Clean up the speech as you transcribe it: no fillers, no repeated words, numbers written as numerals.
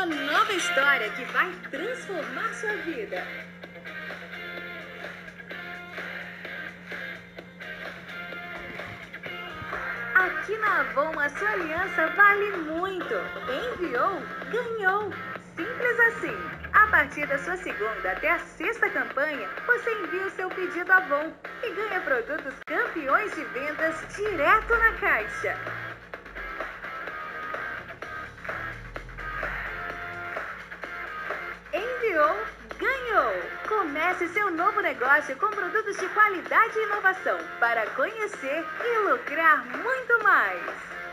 uma nova história que vai transformar sua vida. Aqui na Avon, a sua aliança vale muito. Enviou, ganhou. Simples assim. A partir da sua segunda até a sexta campanha, você envia o seu pedido Avon e ganha produtos campeões de vendas direto na caixa. Enviou, ganhou! Comece seu novo negócio com produtos de qualidade e inovação para conhecer e lucrar muito mais.